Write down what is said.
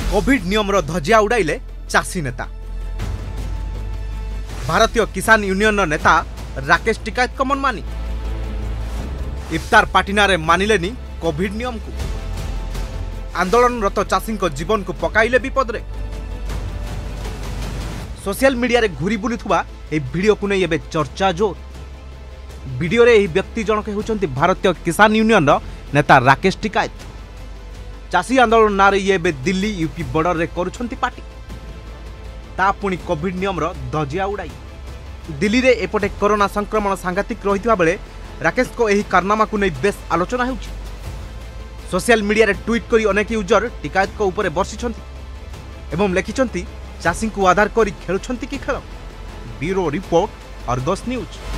Covid नियम धजिया उड़ाइले चाषी नेता। भारतीय किसान यूनियन नेता राकेश टिकायत को मनमानी। इफ्तार पाटिनारे मानिलेनी कोविड नियम को। आंदोलनरत चाषी जीवन को पकाइले विपद रे। सोशल मीडिया रे घूरी बुलुथुबा ए वीडियो को नहीं एबे चर्चा जोर। वीडियो रे व्यक्ति जनक होचंती भारतीय किसान यूनियन नेता राकेश टिकायत। चाषी आंदोलन नारे ये दिल्ली यूपी बॉर्डर रे करुछंती पार्टी। ता पुणी कोविड नियम धजिया उड़ाई। दिल्ली रे एपटे कोरोना संक्रमण सांघातिक रहितबा बेले राकेश को एही कारनामा को नहीं बेस आलोचना होउछि। सोशल मीडिया रे ट्वीट करी अनेक यूजर टिकायत को ऊपर बर्षिछंती एवं लिखिछंती चाषी को आधार करी खेलुछंती कि खेल। Bureau report, Argus news.